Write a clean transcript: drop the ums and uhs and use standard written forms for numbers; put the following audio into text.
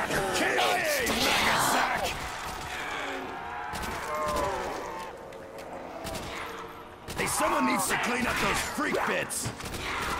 KIA, Magasack! Hey, someone needs to clean up those freak bits!